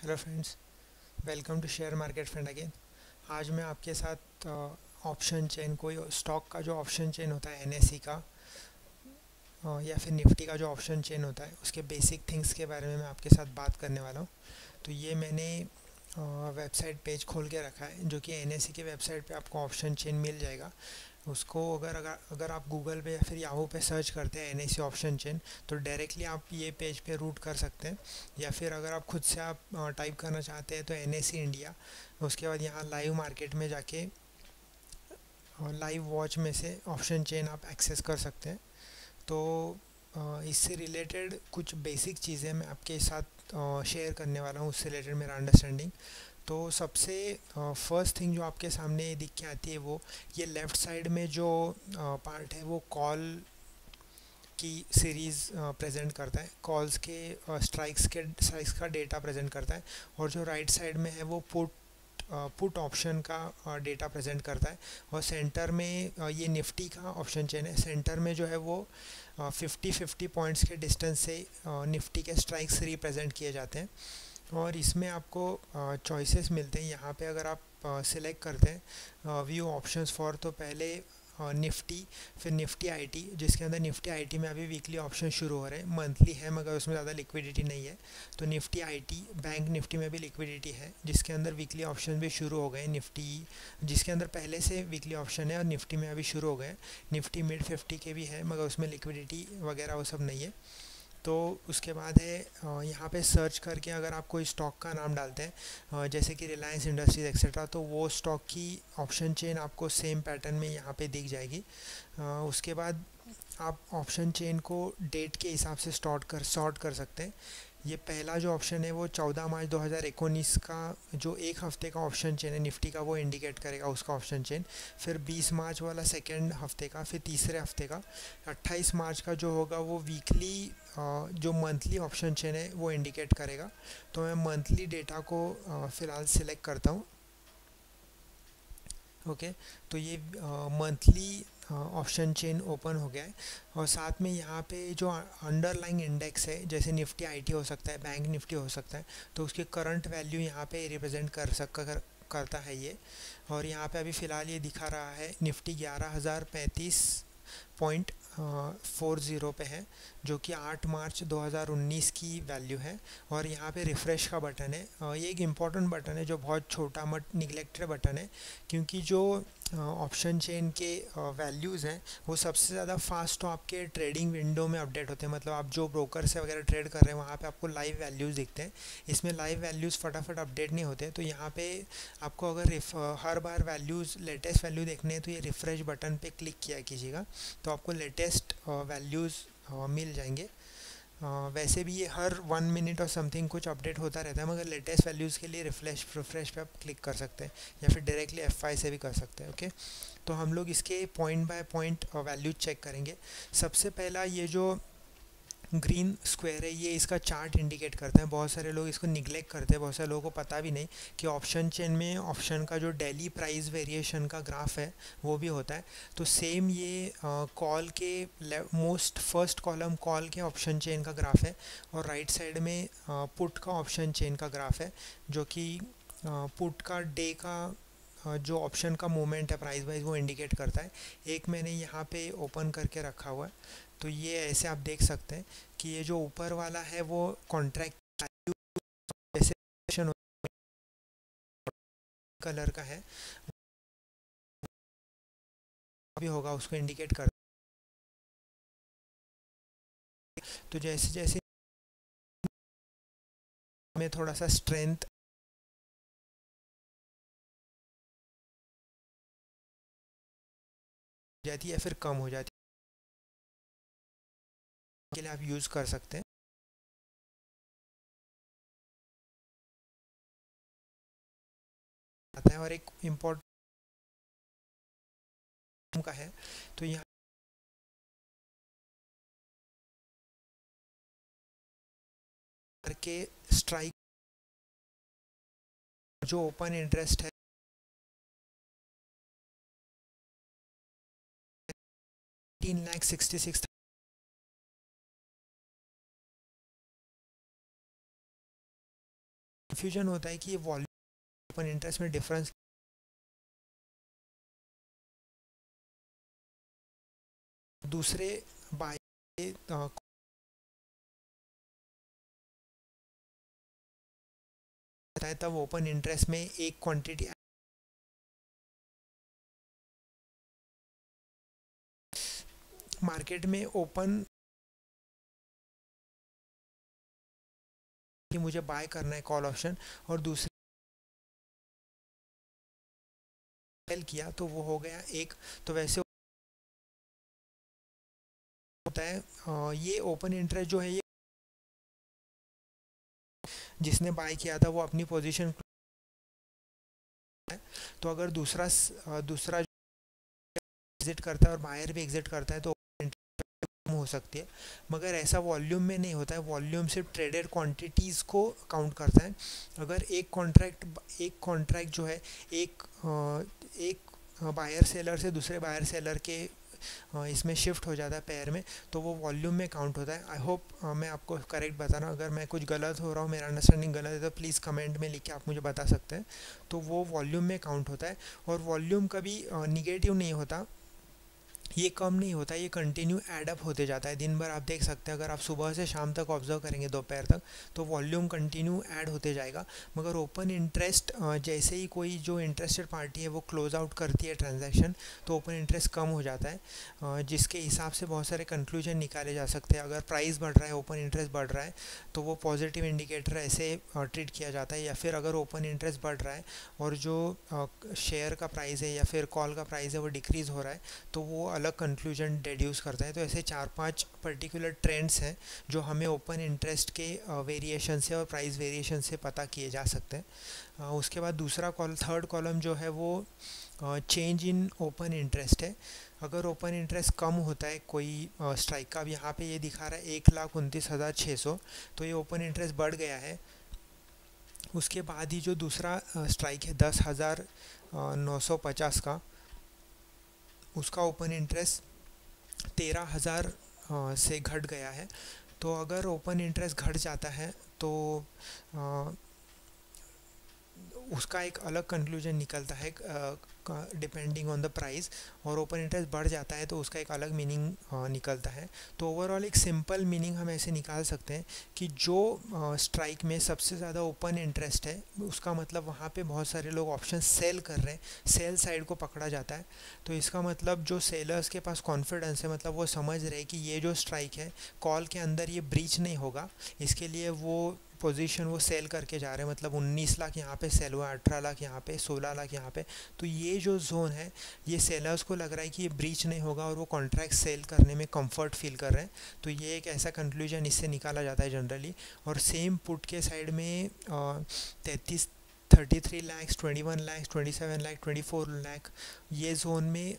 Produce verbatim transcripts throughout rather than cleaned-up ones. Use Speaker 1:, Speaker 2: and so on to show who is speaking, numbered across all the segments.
Speaker 1: Hello friends, welcome to share market friend again. आज मैं आपके साथ ऑप्शन चेन, कोई स्टॉक का जो ऑप्शन चेन होता है एनएसई का, अ, या फिर निफ्टी का जो ऑप्शन चेन होता है, उसके बेसिक थिंग्स के बारे में मैं आपके साथ बात करने वाला हूँ। तो ये मैंने वेबसाइट पेज खोल के रखा है, जो कि एनएसई के वेबसाइट पे आपको ऑप्शन चेन मिल जाएगा। उसको अगर अगर अगर आप गूगल पे या फिर याहू पे सर्च करते हैं एनएससी ऑप्शन चेन, तो डायरेक्टली आप ये पेज पे रूट कर सकते हैं। या फिर अगर आप खुद से आप टाइप करना चाहते हैं तो एनएससी इंडिया, उसके बाद यहाँ लाइव मार्केट में जाके लाइव वॉच में से ऑप्शन चेन आप एक्सेस कर सकते हैं। तो अ, इससे रिलेटेड कुछ बेसिक चीज़ें मैं आपके साथ शेयर करने वाला हूँ, उससे रिलेटेड मेरा अंडरस्टैंडिंग। तो सबसे फर्स्ट थिंग जो आपके सामने दिख के आती है, वो ये लेफ़्ट साइड में जो पार्ट है वो कॉल की सीरीज़ प्रेजेंट करता है, कॉल्स के स्ट्राइक्स के स्ट्राइक्स का डेटा प्रेजेंट करता है। और जो राइट साइड में है वो पुट पुट ऑप्शन का डेटा प्रेजेंट करता है। और सेंटर में uh, ये निफ्टी का ऑप्शन चेन है। सेंटर में जो है वो फिफ्टी फिफ्टी पॉइंट्स के डिस्टेंस से निफ्टी के स्ट्राइक्स रिप्रेजेंट किए जाते हैं। और इसमें आपको चॉइसेस मिलते हैं। यहाँ पे अगर आप सिलेक्ट करते हैं व्यू ऑप्शंस फॉर, तो पहले निफ्टी, फिर निफ्टी आईटी, जिसके अंदर निफ्टी आईटी में अभी वीकली ऑप्शन शुरू हो रहे हैं। मंथली है मगर उसमें ज़्यादा लिक्विडिटी नहीं है। तो निफ्टी आईटी, बैंक निफ्टी में भी लिक्विडिटी है, जिसके अंदर वीकली ऑप्शन भी शुरू हो गए। निफ्टी जिसके अंदर पहले से वीकली ऑप्शन है और निफ्टी में अभी शुरू हो गए। निफ्टी मिड फिफ्टी के भी है मगर उसमें लिक्विडिटी वगैरह वो सब नहीं है। तो उसके बाद है यहाँ पे सर्च करके अगर आप कोई स्टॉक का नाम डालते हैं, जैसे कि रिलायंस इंडस्ट्रीज एक्सेट्रा, तो वो स्टॉक की ऑप्शन चेन आपको सेम पैटर्न में यहाँ पे दिख जाएगी। उसके बाद आप ऑप्शन चेन को डेट के हिसाब से सॉर्ट कर सॉर्ट कर सकते हैं। ये पहला जो ऑप्शन है वो चौदह मार्च दो हज़ार उन्नीस का जो एक हफ्ते का ऑप्शन चेन है निफ्टी का, वो इंडिकेट करेगा उसका ऑप्शन चेन। फिर बीस मार्च वाला सेकेंड हफ्ते का, फिर तीसरे हफ्ते का। अट्ठाईस मार्च का जो होगा वो वीकली जो मंथली ऑप्शन चेन है वो इंडिकेट करेगा। तो मैं मंथली डेटा को फ़िलहाल सिलेक्ट करता हूँ। ओके, तो ये मंथली ऑप्शन चेन ओपन हो गया है। और साथ में यहाँ पे जो अंडरलाइंग इंडेक्स है, जैसे निफ्टी आईटी हो सकता है, बैंक निफ्टी हो सकता है, तो उसकी करंट वैल्यू यहाँ पे रिप्रेजेंट कर सक कर, करता है ये। और यहाँ पे अभी फ़िलहाल ये दिखा रहा है निफ्टी ग्यारह हज़ार पैंतीस पॉइंट फोर ज़ीरो पे है, जो कि आठ मार्च दो हज़ार उन्नीस की वैल्यू है। और यहाँ पे रिफ़्रेश का बटन है। ये एक इम्पॉर्टेंट बटन है, जो बहुत छोटा मट निगलेक्टेड बटन है, क्योंकि जो ऑप्शन चेन के वैल्यूज़ हैं वो सबसे ज़्यादा फास्ट तो आपके ट्रेडिंग विंडो में अपडेट होते हैं। मतलब आप जो ब्रोकर से वगैरह ट्रेड कर रहे हैं वहाँ पे आपको लाइव वैल्यूज़ दिखते हैं। इसमें लाइव वैल्यूज़ फटाफट अपडेट नहीं होते। तो यहाँ पे आपको अगर हर बार वैल्यूज़ लेटेस्ट वैल्यू देखने हैं तो ये रिफ़्रेश बटन पे क्लिक किया कीजिएगा, तो आपको लेटेस्ट वैल्यूज़ मिल जाएंगे। Uh, वैसे भी ये हर वन मिनट और समथिंग कुछ अपडेट होता रहता है, मगर लेटेस्ट वैल्यूज़ के लिए रिफ्रेश रिफ्रेश पे आप क्लिक कर सकते हैं, या फिर डायरेक्टली एफ आई से भी कर सकते हैं। ओके, तो हम लोग इसके point by point values check करेंगे। सबसे पहला ये जो ग्रीन स्क्वायर है, ये इसका चार्ट इंडिकेट करता है। बहुत सारे लोग इसको निगलेक्ट करते हैं, बहुत सारे लोगों को पता भी नहीं कि ऑप्शन चेन में ऑप्शन का जो डेली प्राइस वेरिएशन का ग्राफ है वो भी होता है। तो सेम ये कॉल के मोस्ट फर्स्ट कॉलम कॉल के ऑप्शन चेन का ग्राफ है, और राइट साइड में पुट का ऑप्शन चेन का ग्राफ है, जो कि पुट का डे का जो ऑप्शन का मूवमेंट है प्राइस वाइज वो इंडिकेट करता है। एक मैंने यहाँ पे ओपन करके रखा हुआ है, तो ये ऐसे आप देख सकते हैं कि ये जो ऊपर वाला है वो कॉन्ट्रैक्ट जैसे कलर का है भी होगा, उसको इंडिकेट कर। तो जैसे जैसे में थोड़ा सा स्ट्रेंथ जाती है फिर कम हो जाती है, के लिए आप यूज़ कर सकते हैं आता है। और एक इम्पोर्टेंट का है, तो यहाँ के स्ट्राइक जो ओपन इंटरेस्ट है तीन लाख सिक्सटी सिक्स कन्फ्यूजन होता है कि ये वॉल्यूम ओपन इंटरेस्ट में डिफरेंस दूसरे बाय है, तब ओपन इंटरेस्ट में एक क्वांटिटी मार्केट में ओपन कि मुझे बाय करना है कॉल ऑप्शन और दूसरे सेल किया तो वो हो गया एक। तो वैसे होता है अ, ये ओपन इंटरेस्ट जो है ये जिसने बाय किया था वो अपनी पोजीशन है, तो अगर दूसरा अ, दूसरा एग्जिट करता है और बायर भी एग्जिट करता है तो हो सकती है, मगर ऐसा वॉल्यूम में नहीं होता है। वॉल्यूम सिर्फ ट्रेडेड क्वांटिटीज़ को काउंट करता है। अगर एक कॉन्ट्रैक्ट एक कॉन्ट्रैक्ट जो है एक एक बायर सेलर से दूसरे बायर सेलर के इसमें शिफ्ट हो जाता है पेयर में, तो वो वॉल्यूम में काउंट होता है। आई होप मैं आपको करेक्ट बता रहा हूँ। अगर मैं कुछ गलत हो रहा हूँ, मेरा अंडरस्टैंडिंग गलत है, तो प्लीज़ कमेंट में लिख के आप मुझे बता सकते हैं। तो वो वॉल्यूम में काउंट होता है और वॉल्यूम कभी निगेटिव नहीं होता, ये कम नहीं होता, ये कंटिन्यू एडअप होते जाता है। दिन भर आप देख सकते हैं, अगर आप सुबह से शाम तक ऑब्जर्व करेंगे दोपहर तक, तो वॉल्यूम कंटिन्यू ऐड होते जाएगा। मगर ओपन इंटरेस्ट जैसे ही कोई जो इंटरेस्टेड पार्टी है वो क्लोज आउट करती है ट्रांजैक्शन, तो ओपन इंटरेस्ट कम हो जाता है, जिसके हिसाब से बहुत सारे कंक्लूजन निकाले जा सकते हैं। अगर प्राइस बढ़ रहा है, ओपन इंटरेस्ट बढ़ रहा है, तो वो पॉजिटिव इंडिकेटर ऐसे ट्रीट किया जाता है। या फिर अगर ओपन इंटरेस्ट बढ़ रहा है और जो शेयर का प्राइस है या फिर कॉल का प्राइस है वो डिक्रीज़ हो रहा है, तो वो अलग कंक्लूजन डेड्यूस करता है। तो ऐसे चार पांच पर्टिकुलर ट्रेंड्स हैं जो हमें ओपन इंटरेस्ट के वेरिएशन से और प्राइस वेरिएशन से पता किए जा सकते हैं। उसके बाद दूसरा कॉल थर्ड कॉलम जो है वो चेंज इन ओपन इंटरेस्ट है। अगर ओपन इंटरेस्ट कम होता है कोई स्ट्राइक का, अब यहाँ पे ये दिखा रहा है एक लाख उनतीस हज़ार छः सौ, तो ये ओपन इंटरेस्ट बढ़ गया है। उसके बाद ही जो दूसरा स्ट्राइक है दस हज़ार नौ सौ पचास का, उसका ओपन इंटरेस्ट तेरह हज़ार से घट गया है। तो अगर ओपन इंटरेस्ट घट जाता है तो आ, उसका एक अलग कंक्लूजन निकलता है डिपेंडिंग ऑन द प्राइस, और ओपन इंटरेस्ट बढ़ जाता है तो उसका एक अलग मीनिंग निकलता है। तो ओवरऑल एक सिंपल मीनिंग हम ऐसे निकाल सकते हैं कि जो स्ट्राइक में सबसे ज़्यादा ओपन इंटरेस्ट है, उसका मतलब वहाँ पे बहुत सारे लोग ऑप्शन सेल कर रहे हैं, सेल साइड को पकड़ा जाता है। तो इसका मतलब जो सेलर्स के पास कॉन्फिडेंस है, मतलब वो समझ रहे कि ये जो स्ट्राइक है कॉल के अंदर ये ब्रीच नहीं होगा, इसके लिए वो पोजीशन वो सेल करके जा रहे हैं। मतलब उन्नीस लाख यहाँ पे सेल हुआ, अठारह लाख यहाँ पे, सोलह लाख यहाँ पे। तो ये जो जोन है ये सेलर्स को लग रहा है कि ये ब्रीच नहीं होगा और वो कॉन्ट्रैक्ट सेल करने में कंफर्ट फील कर रहे हैं। तो ये एक ऐसा कंक्लूजन इससे निकाला जाता है जनरली। और सेम पुट के साइड में तैंतीस thirty three lakhs twenty one lakhs twenty seven lakh twenty four lakh ये जोन में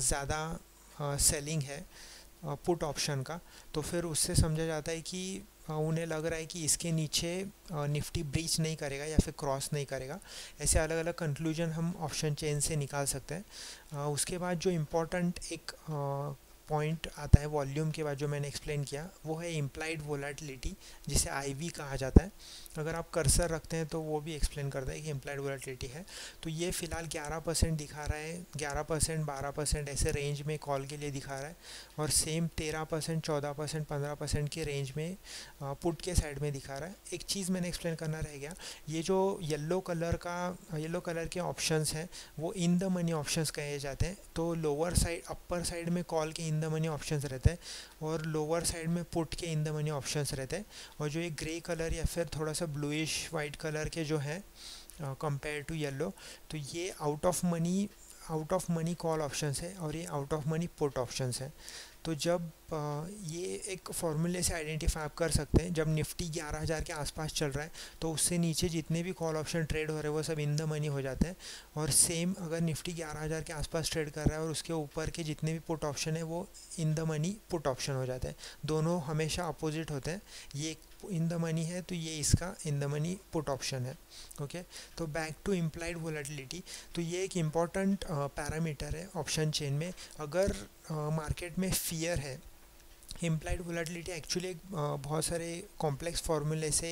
Speaker 1: ज़्यादा सेलिंग है पुट ऑप्शन का। तो फिर उससे समझा जाता है कि उन्हें लग रहा है कि इसके नीचे निफ्टी ब्रीच नहीं करेगा या फिर क्रॉस नहीं करेगा। ऐसे अलग अलग कंक्लूजन हम ऑप्शन चेन से निकाल सकते हैं। उसके बाद जो इम्पोर्टेंट एक पॉइंट आता है वॉल्यूम के बाद जो मैंने एक्सप्लेन किया, वो है इम्प्लाइड वोलेटिलिटी, जिसे आईवी कहा जाता है। अगर आप कर्सर रखते हैं तो वो भी एक्सप्लेन करता है कि इम्प्लाइड वोलेटिलिटी है। तो ये फ़िलहाल ग्यारह परसेंट दिखा रहा है, ग्यारह परसेंट बारह परसेंट ऐसे रेंज में कॉल के लिए दिखा रहा है, और सेम तेरह परसेंट चौदह परसेंट पंद्रह परसेंट के रेंज में पुट के साइड में दिखा रहा है। एक चीज़ मैंने एक्सप्लेन करना रह गया, ये जो येलो कलर का येलो कलर के ऑप्शंस हैं वो इन द मनी ऑप्शंस कहे जाते हैं। तो लोअर साइड अपर साइड में कॉल के इन द मनी ऑप्शंस रहते हैं और लोअर साइड में पुट के इन द मनी ऑप्शंस रहते हैं। और जो ये ग्रे कलर या फिर थोड़ा सा ब्लूइश वाइट कलर के जो हैं कंपेयर टू येलो, तो ये out of money out of money call options है और ये out of money put options है। तो जब ये एक फॉर्मूले से आइडेंटिफाई आप कर सकते हैं, जब निफ्टी ग्यारह हज़ार के आसपास चल रहा है तो उससे नीचे जितने भी कॉल ऑप्शन ट्रेड हो रहे हैं वो सब इन द मनी हो जाते हैं। और सेम अगर निफ्टी ग्यारह हज़ार के आसपास ट्रेड कर रहा है और उसके ऊपर के जितने भी पुट ऑप्शन है वो in the money put option हो जाते हैं। दोनों हमेशा अपोजिट होते हैं। ये इन द मनी है तो ये इसका in the money put option है। ओके, तो बैक टू इम्प्लाइड वोलेटिलिटी, तो ये एक इम्पॉर्टेंट पैरामीटर है ऑप्शन चेन में। अगर मार्केट में फियर है इम्प्लाइड वोलेटिलिटी एक्चुअली एक बहुत सारे कॉम्प्लेक्स फार्मूले से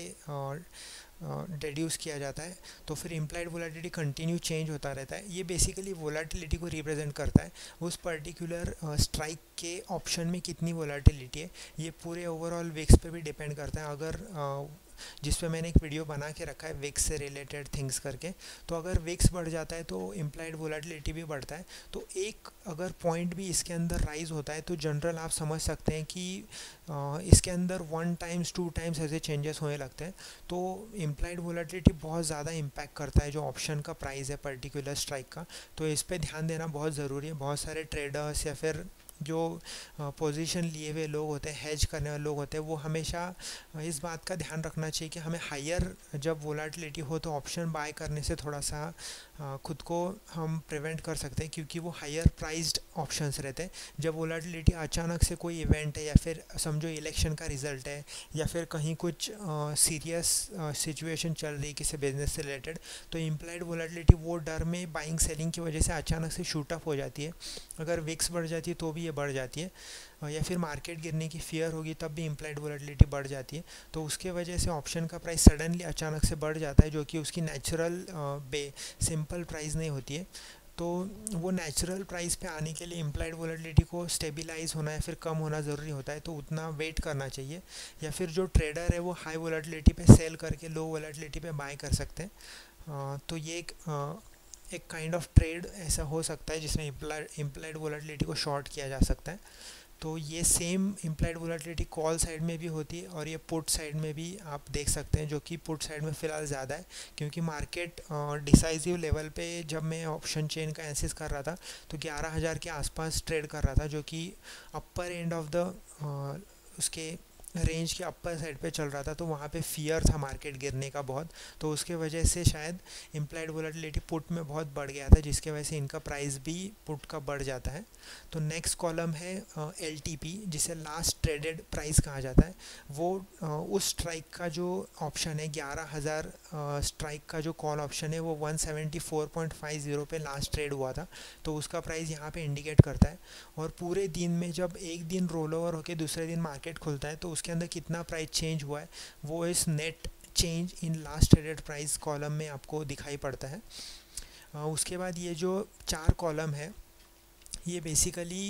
Speaker 1: डिड्यूस किया जाता है। तो फिर इम्प्लाइड वोलेटिलिटी कंटिन्यू चेंज होता रहता है। ये बेसिकली वोलेटिलिटी को रिप्रेजेंट करता है, उस पर्टिकुलर स्ट्राइक के ऑप्शन में कितनी वोलेटिलिटी है। ये पूरे ओवरऑल विक्स पे भी डिपेंड करता है। अगर uh, जिस पे मैंने एक वीडियो बना के रखा है विक्स से रिलेटेड थिंग्स करके, तो अगर विक्स बढ़ जाता है तो इम्प्लाइड वोलेटिलिटी भी बढ़ता है। तो एक अगर पॉइंट भी इसके अंदर राइज होता है तो जनरल आप समझ सकते हैं कि आ, इसके अंदर वन टाइम्स टू टाइम्स ऐसे चेंजेस होने लगते हैं। तो इम्प्लाइड वोलेटिलिटी बहुत ज़्यादा इम्पैक्ट करता है जो ऑप्शन का प्राइस है पर्टिकुलर स्ट्राइक का। तो इस पर ध्यान देना बहुत ज़रूरी है। बहुत सारे ट्रेडर्स या फिर जो पोजीशन लिए हुए लोग होते हैं, हेज करने वाले लोग होते हैं, वो हमेशा इस बात का ध्यान रखना चाहिए कि हमें हायर जब वोलेटिलिटी हो तो ऑप्शन बाय करने से थोड़ा सा खुद को हम प्रिवेंट कर सकते हैं, क्योंकि वो हायर प्राइस्ड ऑप्शंस रहते हैं। जब वोलेटिलिटी अचानक से कोई इवेंट है या फिर समझो इलेक्शन का रिजल्ट है या फिर कहीं कुछ सीरियस सिचुएशन चल रही है किसी बिजनेस से रिलेटेड, तो इम्प्लाइड वोलेटिलिटी वो डर में बाइंग सेलिंग की वजह से अचानक से शूट अप हो जाती है। अगर विक्स बढ़ जाती है तो भी ये बढ़ जाती है, या फिर मार्केट गिरने की फियर होगी तब भी इम्प्लाइड वोलेटिलिटी बढ़ जाती है। तो उसके वजह से ऑप्शन का प्राइस सडनली अचानक से बढ़ जाता है, जो कि उसकी नेचुरल बे सिंपल प्राइस नहीं होती है। तो वो नेचुरल प्राइस पे आने के लिए इम्प्लाइड वोलेटिलिटी को स्टेबलाइज होना या फिर कम होना ज़रूरी होता है। तो उतना वेट करना चाहिए, या फिर जो ट्रेडर है वो हाई वोलेटिलिटी पे सेल करके लो वोलेटिलिटी पे बाय कर सकते हैं। तो ये एक एक काइंड ऑफ ट्रेड ऐसा हो सकता है जिसमें इम्प्लाइड इम्प्लाइड वोलेटिलिटी को शॉर्ट किया जा सकता है। तो ये same implied volatility call side में भी होती है और ये पुट साइड में भी आप देख सकते हैं, जो कि पुट साइड में फ़िलहाल ज़्यादा है, क्योंकि मार्केट डिसाइसिव लेवल पे जब मैं ऑप्शन चेन का एनालिसिस कर रहा था तो ग्यारह हज़ार के आसपास ट्रेड कर रहा था, जो कि अपर एंड ऑफ द उसके रेंज के अपर साइड पे चल रहा था। तो वहाँ पे फियर था मार्केट गिरने का बहुत, तो उसके वजह से शायद इम्प्लाइड वोलेटिलिटी पुट में बहुत बढ़ गया था, जिसके वजह से इनका प्राइस भी पुट का बढ़ जाता है। तो नेक्स्ट कॉलम है एल टी पी, जिसे लास्ट ट्रेडेड प्राइस कहा जाता है। वो uh, उस स्ट्राइक का जो ऑप्शन है ग्यारह हज़ार स्ट्राइक का जो कॉल ऑप्शन है वो one seventy four point five zero पे लास्ट ट्रेड हुआ था। तो उसका प्राइस यहाँ पे इंडिकेट करता है। और पूरे दिन में जब एक दिन रोल ओवर होकर दूसरे दिन मार्केट खुलता है तो उसके अंदर कितना प्राइस चेंज हुआ है वो इस net change in last traded price column में आपको दिखाई पड़ता है। आ, उसके बाद ये जो चार कॉलम है ये बेसिकली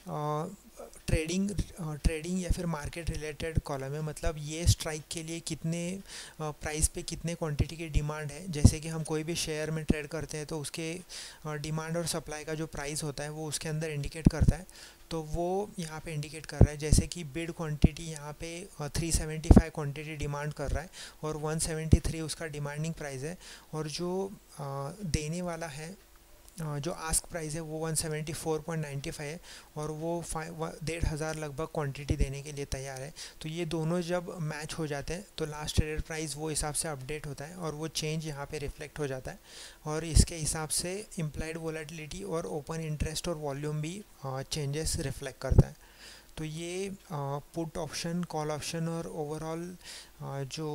Speaker 1: ट्रेडिंग ट्रेडिंग या फिर मार्केट रिलेटेड कॉलम है। मतलब ये स्ट्राइक के लिए कितने प्राइस पे कितने क्वांटिटी की डिमांड है। जैसे कि हम कोई भी शेयर में ट्रेड करते हैं तो उसके डिमांड और सप्लाई का जो प्राइस होता है वो उसके अंदर इंडिकेट करता है। तो वो यहाँ पे इंडिकेट कर रहा है, जैसे कि बिड क्वांटिटी यहाँ पे three seventy five quantity demand कर रहा है और वन सेवेंटी थ्री उसका डिमांडिंग प्राइस है, और जो देने वाला है जो आस्क प्राइस है वो one seventy four point ninety five है, और वो फाइव डेढ़ हज़ार लगभग क्वांटिटी देने के लिए तैयार है। तो ये दोनों जब मैच हो जाते हैं तो लास्ट ट्रेडेड प्राइस वो हिसाब से अपडेट होता है और वो चेंज यहाँ पे रिफ्लेक्ट हो जाता है, और इसके हिसाब से इम्प्लाइड वोलेटिलिटी और ओपन इंटरेस्ट और वॉल्यूम भी चेंजेस रिफ्लेक्ट करता है। तो ये पुट ऑप्शन, कॉल ऑप्शन और ओवरऑल जो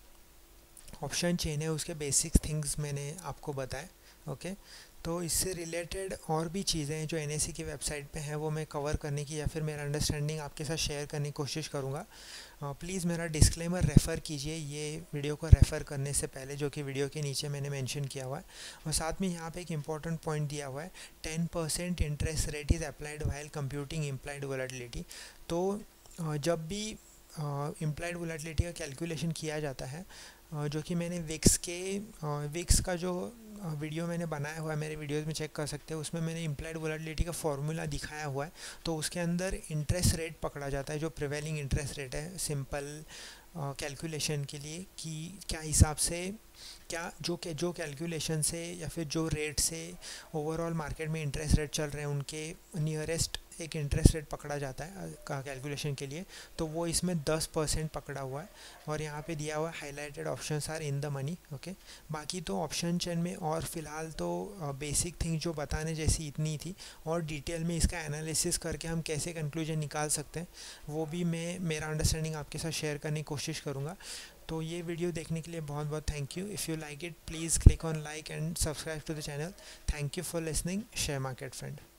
Speaker 1: ऑप्शन चेन है उसके बेसिक थिंग्स मैंने आपको बताए। ओके, तो इससे रिलेटेड और भी चीज़ें हैं जो एन एस ई की वेबसाइट पे हैं वो मैं कवर करने की या फिर मेरा अंडरस्टैंडिंग आपके साथ शेयर करने की कोशिश करूँगा। प्लीज़ मेरा डिस्क्लेमर रेफ़र कीजिए ये वीडियो को रेफ़र करने से पहले, जो कि वीडियो के नीचे मैंने मेंशन किया हुआ है। और साथ में यहाँ पे एक इम्पॉर्टेंट पॉइंट दिया हुआ है, ten percent interest rate is applied while computing implied volatility. तो जब भी इम्प्लाइड वोलेटिलिटी का कैलकुलेशन किया जाता है, जो कि मैंने विक्स के विक्स का जो वीडियो मैंने बनाया हुआ है, मेरे वीडियोस में चेक कर सकते हैं, उसमें मैंने इम्प्लाइड वोलेटिलिटी का फॉर्मूला दिखाया हुआ है। तो उसके अंदर इंटरेस्ट रेट पकड़ा जाता है, जो प्रिवेलिंग इंटरेस्ट रेट है सिंपल कैलकुलेशन के लिए, कि क्या हिसाब से क्या जो के जो कैलकुलेशन से या फिर जो रेट से ओवरऑल मार्केट में इंटरेस्ट रेट चल रहे हैं उनके नियरेस्ट एक इंटरेस्ट रेट पकड़ा जाता है का कैलकुलेशन के लिए। तो वो इसमें दस परसेंट पकड़ा हुआ है और यहाँ पे दिया हुआ है highlighted options are in the money. Okay, बाकी तो ऑप्शन चेन में और फिलहाल तो बेसिक थिंग जो बताने जैसी इतनी थी, और डिटेल में इसका एनालिसिस करके हम कैसे कंक्लूजन निकाल सकते हैं वो भी मैं मेरा अंडरस्टैंडिंग आपके साथ शेयर करने की कोशिश करूँगा। तो ये वीडियो देखने के लिए बहुत बहुत thank you. If you like it please click on like and subscribe to the channel. Thank you for listening. Share market friend.